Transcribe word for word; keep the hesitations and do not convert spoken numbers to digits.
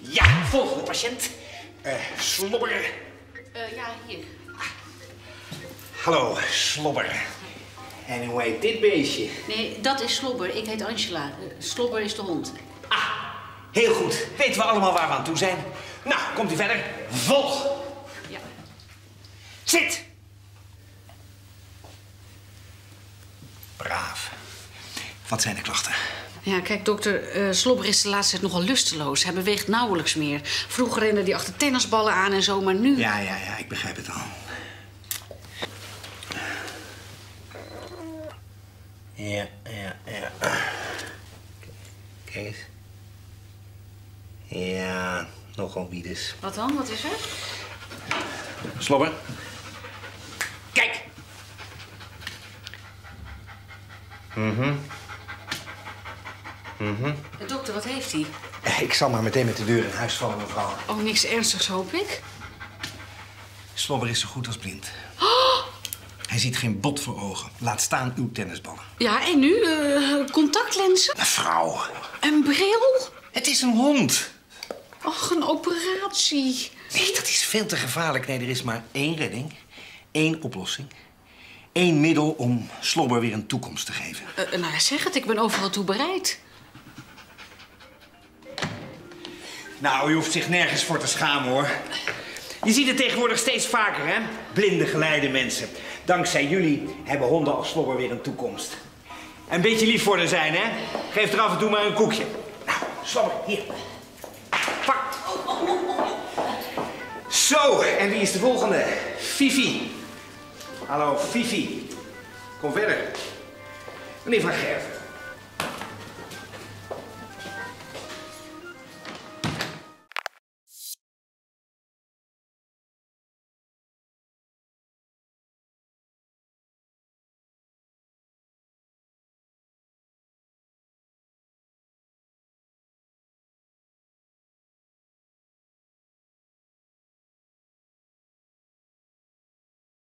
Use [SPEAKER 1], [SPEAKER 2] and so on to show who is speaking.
[SPEAKER 1] Ja, volgende patiënt. Uh, slobber.
[SPEAKER 2] Uh, ja, hier.
[SPEAKER 1] Hallo, slobber. En hoe heet dit beestje?
[SPEAKER 2] Nee, dat is Slobber. Ik heet Angela. Uh, Slobber is de hond.
[SPEAKER 1] Ah, heel goed. Weten we allemaal waar we aan toe zijn. Nou, komt u verder. Volg.
[SPEAKER 2] Ja.
[SPEAKER 1] Zit. Braaf. Wat zijn de klachten?
[SPEAKER 2] Ja, kijk, dokter, uh, Slobber is de laatste tijd nogal lusteloos. Hij beweegt nauwelijks meer. Vroeger rende hij achter tennisballen aan en zo, maar nu...
[SPEAKER 1] Ja, ja, ja, ik begrijp het al. Ja, ja, ja. Kijk eens. Ja, nogal wie dus.
[SPEAKER 2] Wat dan? Wat is er?
[SPEAKER 1] Slobber. Kijk. Mhm. Mhm.
[SPEAKER 2] Dokter, wat heeft hij?
[SPEAKER 1] Ik zal maar meteen met de deur in huis vallen, mevrouw.
[SPEAKER 2] Oh, niks ernstigs, hoop ik.
[SPEAKER 1] Slobber is zo goed als blind.
[SPEAKER 2] Oh!
[SPEAKER 1] Hij ziet geen bot voor ogen. Laat staan uw tennisballen.
[SPEAKER 2] Ja, en nu? Uh, contactlenzen?
[SPEAKER 1] Mevrouw.
[SPEAKER 2] Een bril?
[SPEAKER 1] Het is een hond.
[SPEAKER 2] Och, een operatie.
[SPEAKER 1] Nee, dat is veel te gevaarlijk. Nee, er is maar één redding. Één oplossing. Eén middel om Slobber weer een toekomst te geven.
[SPEAKER 2] Uh, nou, zeg het. Ik ben overal toe bereid.
[SPEAKER 1] Nou, u hoeft zich nergens voor te schamen, hoor. Je ziet het tegenwoordig steeds vaker, hè? Blinde geleide mensen. Dankzij jullie hebben honden als Slobber weer een toekomst. Een beetje lief voor haar zijn, hè? Geef er af en toe maar een koekje. Nou, Slobber, hier. Pak. Zo, en wie is de volgende? Fifi. Hallo, Fifi. Kom verder. Meneer Van Gerven.